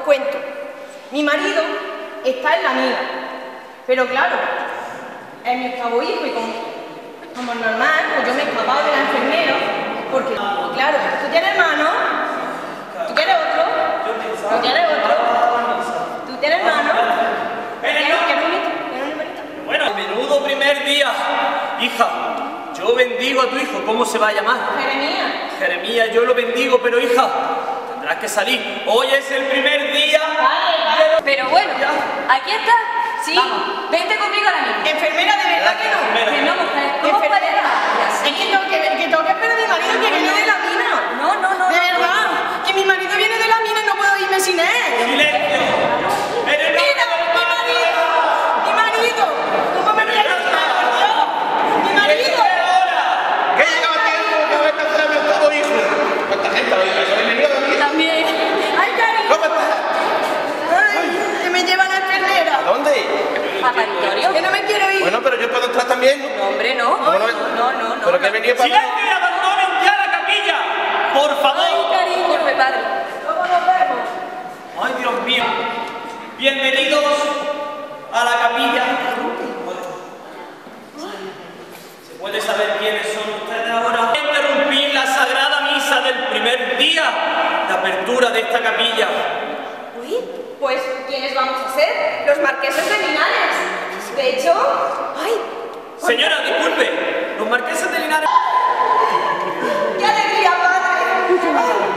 cuento. Mi marido está en la mina, pero claro, es mi octavo hijo y como normal, pues yo me he escapado de la enfermera, porque claro, tú tienes hermano, tú tienes otro, tú tienes otro, tú tienes hermano, Bueno, menudo primer día, hija. Yo bendigo a tu hijo, ¿cómo se va a llamar? Jeremías. Jeremías, yo lo bendigo, pero hija, tendrás que salir. Hoy es el primer día. Vale. Pero bueno, aquí está. Sí, vamos. Vente conmigo ahora mismo. Enfermera, de verdad que no. Que no, mujer, ¿cómo puedes dejarme así? Es que tengo que esperar a mi marido que viene de la mina. No. De verdad, que mi marido viene de la mina y no puedo irme sin él. ¡Silencio! ¡Mira, mi marido! ¿Cómo me voy a llamar, por Dios? ¡Mi marido! ¿Qué llegaba tiempo que va a estar mi octavo hijo? ¿Cuánta gente habéis venido de aquí? También. ¡Ay, cariño! ¿Cómo estás? ¡Ay, que me lleva la enfermera! ¿A dónde? ¿A paritorio? Que no me quiero ir. Bueno, pero yo puedo entrar también. No, hombre, no. ¿Cómo no? No. ¿Pero que venía para ¡Silencio y abandonen ya la capilla! ¡Por Ay, favor! cariño. Disculpe, padre. ¿Cómo nos vemos? ¡Ay, Dios mío! Bienvenidos a la capilla. ¿Se puede saber quiénes son ustedes ahora? Interrumpir la sagrada misa del primer día de apertura de esta capilla. Uy, pues, ¿quiénes vamos a ser? Los marqueses de Linares. De hecho, ¡ay! Señora, disculpe, los marqueses de Linares... ¡Qué alegría, padre!